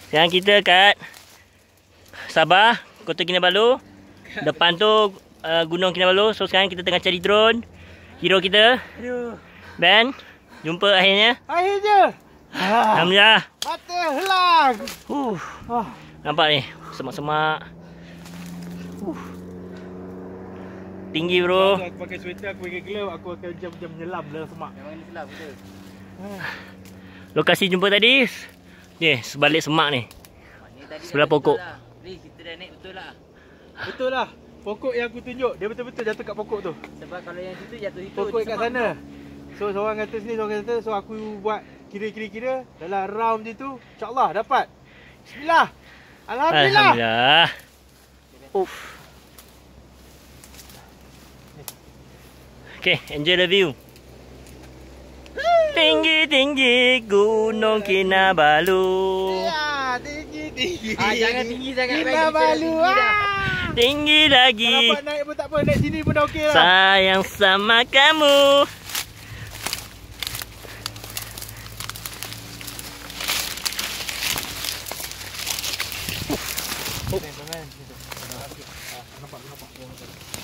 Sekarang kita kat Sabah, Kota Kinabalu. Depan tu Gunung Kinabalu. So sekarang kita tengah cari drone. Hero kita. Aduh. Ben, jumpa akhirnya. Akhirnya. Alhamdulillah. Mata helang. Nampak ni, semak-semak. Tinggi bro. Aku pakai sweater, aku pakai glove, aku akan jam-jam menyelam dalam semak. Memang ni selam betul. Lokasi jumpa tadi ni, sebalik semak ni. Sebelah pokok. Please, kita dah naik betul lah. Betul lah. Pokok yang aku tunjuk, dia betul-betul jatuh kat pokok tu. Sebab kalau yang situ jatuh situ. Pokok kat sana. So seorang kata sini, seorang kata, so aku buat kira-kira dalam round je tu, insyaAllah dapat. Bismillah. Alhamdulillah. Alhamdulillah. Okay, enjoy the view. Tinggi-tinggi Gunung Kinabalu. Ya, tinggi-tinggi. Jangan tinggi sangat. Kinabalu. Tinggi lagi. Kalau dapat naik pun tak apa, naik sini pun dah okey lah. Sayang sama kamu. Nampak.